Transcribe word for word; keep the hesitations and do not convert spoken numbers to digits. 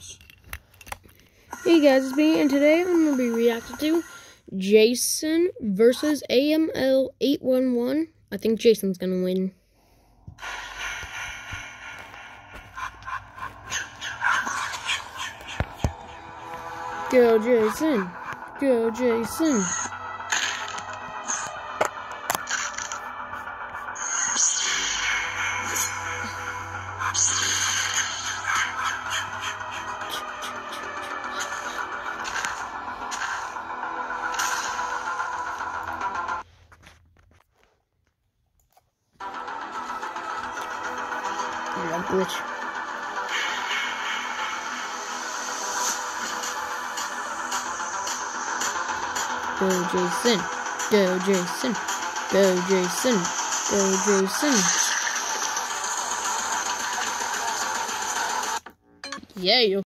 Hey guys, it's me, and today I'm going to be reacting to Jason versus A M L eight one one. I think Jason's going to win. Go Jason! Go Jason! Yeah, glitch. Go Jason! Go Jason! Go Jason! Go Jason! Yeah, you